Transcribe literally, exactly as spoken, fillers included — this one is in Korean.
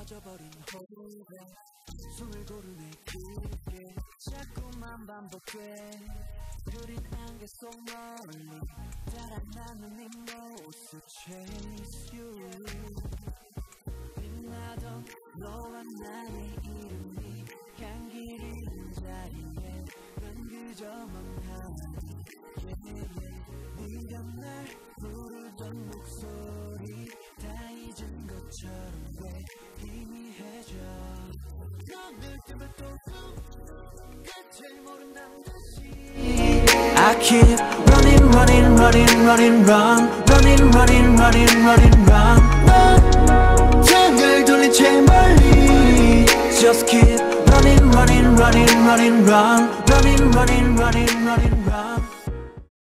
젖어버린 호흡에 숨을 고르네 깊게 자꾸만 반복돼 그린 안개 속 멀리 달아나는 네 모습 Chase you 빛나던 너와 나의 이름이 향기 잃은 자리에 난 그저 멍하니 yeah, yeah. 네가 날 부르던 목소리 다 잊은 것처럼 왜 희미해져 너를 때문에 또 끝을 모른다는 듯이 I keep running running running running run running running running running run 넌 등을 돌린 채 멀리 Just keep running running running running run running running running running run